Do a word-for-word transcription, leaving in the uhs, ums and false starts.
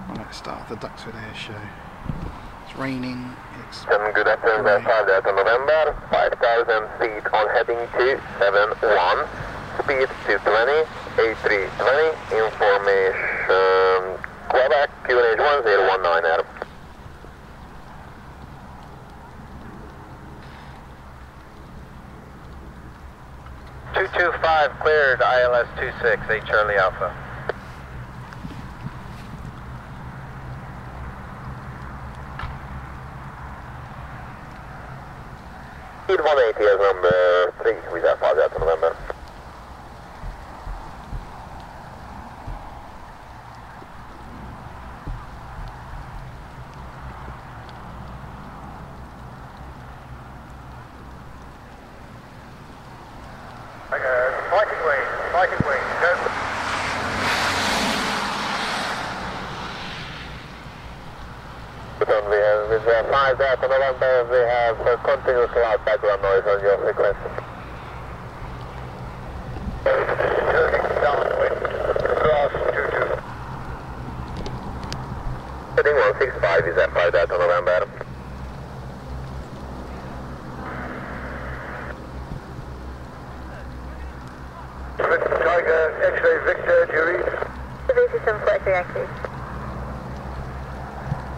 Let's start the Duxford Air Show. It's raining, it's Good afternoon, uh, five Delta November, five thousand feet on heading two seven one, speed two twenty, A three twenty, information Quebec, Q N H one zero one nine Adam. two two five cleared, I L S two six, eight Charlie Alpha. Speed one eighty as number three, we have five Delta November. Uh, fighting wing, fighting wing, go. We have with uh, five Delta November, we have uh, continuous loud background noise on your frequency. Turning downwind, cross two two. Heading one six five is at five Delta November. Tiger, X-ray Victor, do you read? Aviation seven four X-ray Yankee.